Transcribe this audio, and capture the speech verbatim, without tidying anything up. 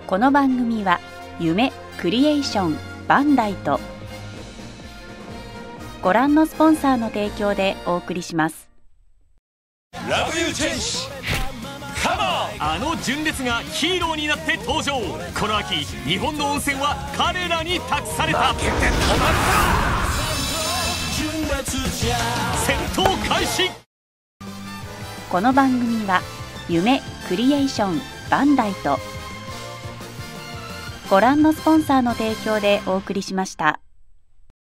この番組は夢クリエーションバンダイとご覧のスポンサーの提供でお送りします。 ラブユーチェンジカモン。あの純烈がヒーローになって登場。この秋日本の温泉は彼らに託された。負けて止まるか。純烈じゃ戦闘開始。 この番組は夢クリエーションバンダイとご覧のスポンサーの提供でお送りしました。